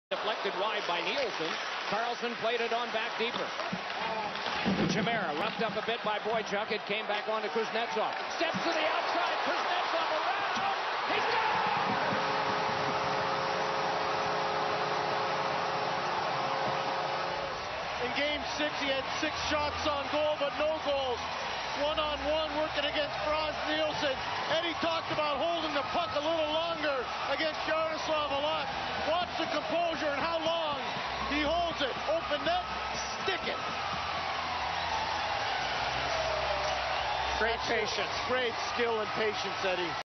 Deflected wide by Nielsen. Carlson played it on back deeper. Chimera roughed up a bit by Boychuk. It came back on to Kuznetsov. Steps to the outside. Kuznetsov around. He scores! In Game 6, he had 6 shots on goal, but no goals. One-on-one working against Franz Nielsen. Eddie talked about holding the puck a little longer against Yaroslav Halak. Watch the composure and how long he holds it. Open net, stick it. Great patience. Great skill and patience, Eddie.